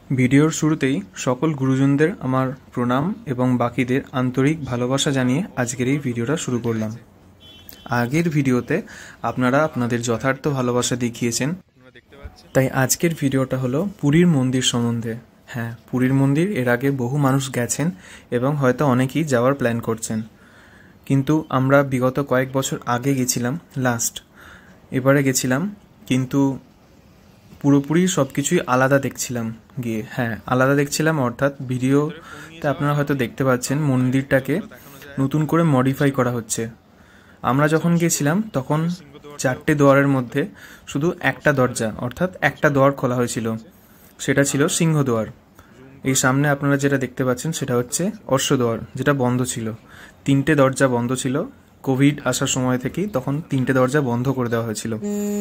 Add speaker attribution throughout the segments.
Speaker 1: ভিডিওর শুরুতেই সকল গুরুজনদের আমার প্রণাম এবং বাকিদের আন্তরিক ভালোবাসা জানিয়ে আজকের এই ভিডিওটা শুরু করলাম। আগের ভিডিওতে আপনারা আপনাদের যথার্থ ভালোবাসা দেখিয়েছেন, তাই আজকের ভিডিওটা হলো পুরীর মন্দির সম্বন্ধে। হ্যাঁ, পুরীর মন্দির এর আগে বহু মানুষ গেছেন এবং হয়তো অনেকেই যাওয়ার প্ল্যান করছেন, কিন্তু আমরা বিগত কয়েক বছর আগে গেছিলাম এবারে গেছিলাম, কিন্তু পুরোপুরি সব কিছুই আলাদা দেখছিলাম গিয়ে। হ্যাঁ, আলাদা দেখছিলাম অর্থাৎ ভিডিওতে আপনারা হয়তো দেখতে পাচ্ছেন মন্দিরটাকে নতুন করে মডিফাই করা হচ্ছে। আমরা যখন গেছিলাম তখন 4টে দুয়ারের মধ্যে শুধু একটা দরজা অর্থাৎ একটা দুয়ার খোলা হয়েছিল, সেটা ছিল সিংহদুয়ার। এই সামনে আপনারা যেটা দেখতে পাচ্ছেন সেটা হচ্ছে অশ্বদুয়ার, যেটা বন্ধ ছিল। 3টে দরজা বন্ধ ছিল, কোভিড আসার সময় থেকেই তখন 3টে দরজা বন্ধ করে দেওয়া হয়েছিল।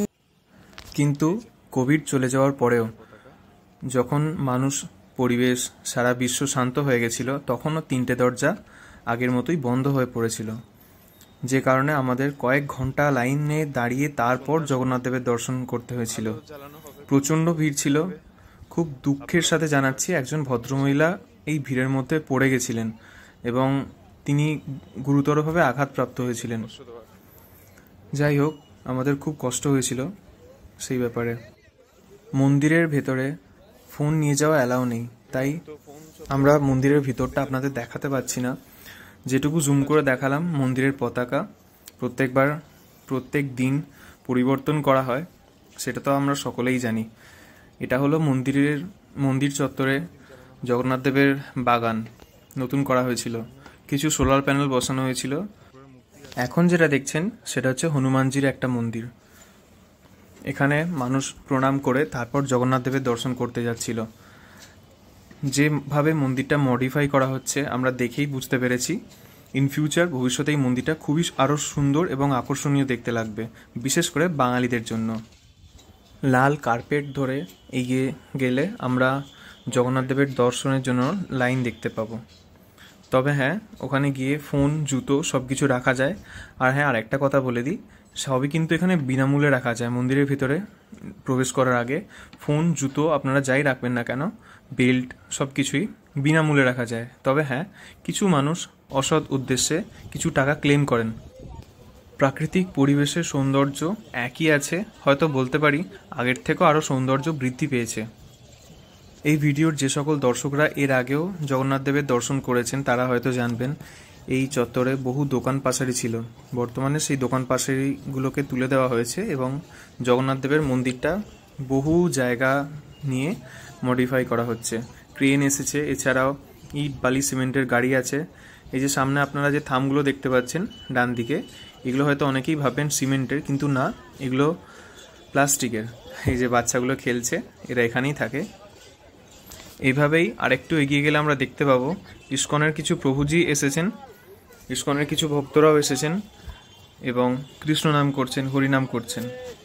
Speaker 1: কিন্তু কোভিড চলে যাওয়ার পরেও যখন মানুষ, পরিবেশ, সারা বিশ্ব শান্ত হয়ে গেছিল, তখনও 3টে দরজা আগের মতোই বন্ধ হয়ে পড়েছিল, যে কারণে আমাদের কয়েক ঘন্টা লাইনে দাঁড়িয়ে তারপর জগন্নাথ দেবের দর্শন করতে হয়েছিল। প্রচণ্ড ভিড় ছিল। খুব দুঃখের সাথে জানাচ্ছি, একজন ভদ্রমহিলা এই ভিড়ের মধ্যে পড়ে গেছিলেন এবং তিনি গুরুতরভাবে আঘাতপ্রাপ্ত হয়েছিলেন। যাই হোক, আমাদের খুব কষ্ট হয়েছিল সেই ব্যাপারে। মন্দিরের ভেতরে ফোন নিয়ে যাওয়া অ্যালাউ নেই, তাই আমরা মন্দিরের ভিতরটা আপনাদের দেখাতে পাচ্ছি না। যেটুকু জুম করে দেখালাম, মন্দিরের পতাকা প্রত্যেক দিন পরিবর্তন করা হয়, সেটা তো আমরা সকলেই জানি। এটা হলো মন্দির চত্বরে জগন্নাথ দেবের বাগান নতুন করা হয়েছিল, কিছু সোলার প্যানেল বসানো হয়েছিল। এখন যেটা দেখছেন সেটা হচ্ছে হনুমানজির একটা মন্দির। এখানে মানুষ প্রণাম করে তারপর জগন্নাথ দেবের দর্শন করতে যাচ্ছিল। যেভাবে মন্দিরটা মডিফাই করা হচ্ছে আমরা দেখেই বুঝতে পেরেছি ইন ফিউচার, ভবিষ্যতে এই মন্দিরটা খুবই আরও সুন্দর এবং আকর্ষণীয় দেখতে লাগবে, বিশেষ করে বাঙালিদের জন্য। লাল কার্পেট ধরে এগিয়ে গেলে আমরা জগন্নাথ দেবের দর্শনের জন্য লাইন দেখতে পাবো। তবে হ্যাঁ, ওখানে গিয়ে ফোন, জুতো সব কিছু রাখা যায়। আর হ্যাঁ, আরেকটা কথা বলে দিই, সবই কিন্তু এখানে বিনামূল্যে রাখা যায়। মন্দিরের ভিতরে প্রবেশ করার আগে ফোন, জুতো আপনারা যাই রাখবেন না কেন, বেল্ট, সব কিছুই বিনামূল্যে রাখা যায়। তবে হ্যাঁ, কিছু মানুষ অসৎ উদ্দেশ্যে কিছু টাকা ক্লেম করেন। প্রাকৃতিক পরিবেশের সৌন্দর্য একই আছে, হয়তো বলতে পারি আগের থেকেও আরও সৌন্দর্য বৃদ্ধি পেয়েছে। এই ভিডিওর যে সকল দর্শকরা এর আগেও জগন্নাথ দেবের দর্শন করেছেন তারা হয়তো জানবেন এই চত্বরে বহু দোকান পাশারি ছিল। বর্তমানে সেই দোকান পাশারিগুলোকে তুলে দেওয়া হয়েছে এবং জগন্নাথ দেবের মন্দিরটা বহু জায়গা নিয়ে মডিফাই করা হচ্ছে। ক্রেন এসেছে, এছাড়াও ইট, বালি, সিমেন্টের গাড়ি আছে। এই যে সামনে আপনারা যে থামগুলো দেখতে পাচ্ছেন ডান দিকে, এগুলো হয়তো অনেকেই ভাবেন সিমেন্টের, কিন্তু না, এগুলো প্লাস্টিকের। এই যে বাচ্চাগুলো খেলছে, এরা এখানেই থাকে। এইভাবেই আরেকটু এগিয়ে গেলে আমরা দেখতে পাবো ইস্কনের কিছু প্রভুজি এসেছেন, ইস্কনের কিছু ভক্তরাও এসেছেন এবং কৃষ্ণ নাম করছেন, হরিনাম করছেন।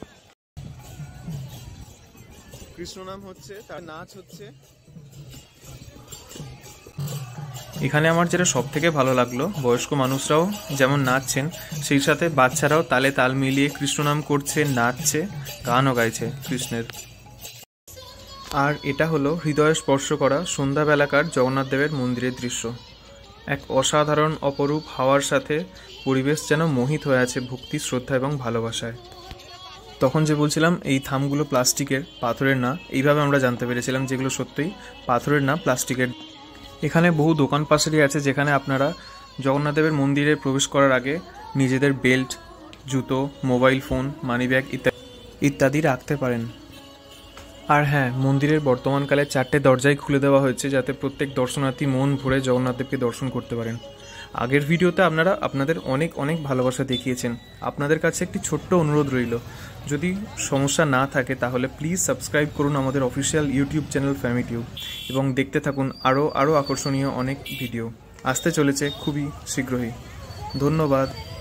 Speaker 1: কৃষ্ণ নাম হচ্ছে, তার নাচ হচ্ছে। এখানে আমার যেটা সব থেকে ভালো লাগলো, বয়স্ক মানুষরাও যেমন নাচছেন, সেই সাথে বাচ্চারাও তালে তাল মিলিয়ে কৃষ্ণ নাম করছে, নাচছে, গানও গাইছে কৃষ্ণের। আর এটা হলো হৃদয় স্পর্শ করা সন্ধ্যাবেলাকার জগন্নাথ দেবের মন্দিরের দৃশ্য। এক অসাধারণ অপরূপ হাওয়ার সাথে পরিবেশ যেন মোহিত হয়ে আছে ভক্তি, শ্রদ্ধা এবং ভালোবাসায়। তখন যে বলছিলাম এই থামগুলো প্লাস্টিকের, পাথরের না, এইভাবে আমরা জানতে পেরেছিলাম যেগুলো সত্যিই পাথরের না, প্লাস্টিকের। এখানে বহু দোকান পাশারি আছে যেখানে আপনারা জগন্নাথ দেবের মন্দিরে প্রবেশ করার আগে নিজেদের বেল্ট, জুতো, মোবাইল ফোন, মানিব্যাগ ইত্যাদি রাখতে পারেন। আর হ্যাঁ, মন্দিরের বর্তমানকালে 4টে দরজাই খুলে দেওয়া হয়েছে যাতে প্রত্যেক দর্শনার্থী মন ভরে জগন্নাথ দেবকে দর্শন করতে পারেন। আগের ভিডিওতে আপনারা আপনাদের অনেক অনেক ভালোবাসা দেখিয়েছেন। আপনাদের কাছে একটি ছোট্ট অনুরোধ রইল, যদি সমস্যা না থাকে তাহলে প্লিজ সাবস্ক্রাইব করুন আমাদের অফিসিয়াল ইউটিউব চ্যানেল ফ্যামিটিউব এবং দেখতে থাকুন আরও আকর্ষণীয় অনেক ভিডিও আসতে চলেছে খুবই শীঘ্রই। ধন্যবাদ।